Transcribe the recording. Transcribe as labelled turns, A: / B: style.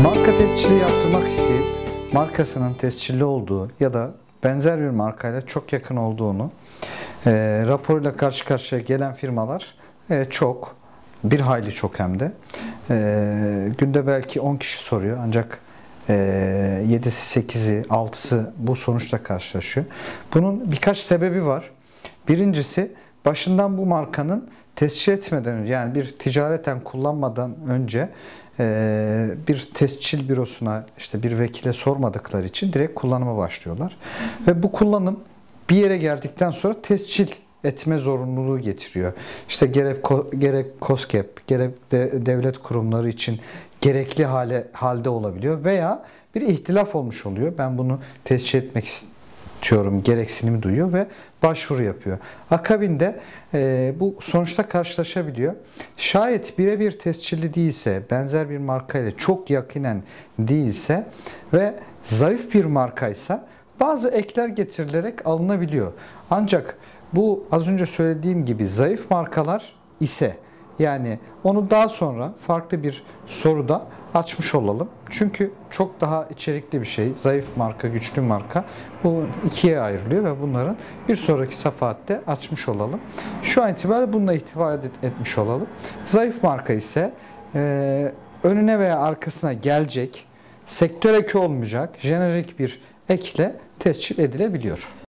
A: Marka tescili yaptırmak isteyip markasının tescilli olduğu ya da benzer bir markayla çok yakın olduğunu raporuyla karşı karşıya gelen firmalar çok, bir hayli çok hem de. Günde belki 10 kişi soruyor ancak 7'si, 8'i, 6'sı bu sonuçla karşılaşıyor. Bunun birkaç sebebi var. Birincisi, başından bu markanın tescil etmeden önce, yani bir ticareten kullanmadan önce bir tescil bürosuna, işte bir vekile sormadıkları için direkt kullanıma başlıyorlar. Ve bu kullanım bir yere geldikten sonra tescil etme zorunluluğu getiriyor. İşte gerek KOSGEB, gerek de devlet kurumları için gerekli halde olabiliyor veya bir ihtilaf olmuş oluyor. Ben bunu tescil etmek istiyorum gereksinimi duyuyor ve başvuru yapıyor. Akabinde bu sonuçta karşılaşabiliyor. Şayet birebir tescilli değilse, benzer bir markayla çok yakinen değilse ve zayıf bir markaysa bazı ekler getirilerek alınabiliyor. Ancak bu az önce söylediğim gibi zayıf markalar ise, yani onu daha sonra farklı bir soruda açmış olalım. Çünkü çok daha içerikli bir şey. Zayıf marka, güçlü marka. Bu ikiye ayrılıyor ve bunların bir sonraki safhatte açmış olalım. Şu an itibariyle bununla ihtiva etmiş olalım. Zayıf marka ise önüne veya arkasına gelecek, sektör eki olmayacak, jenerik bir ekle tescil edilebiliyor.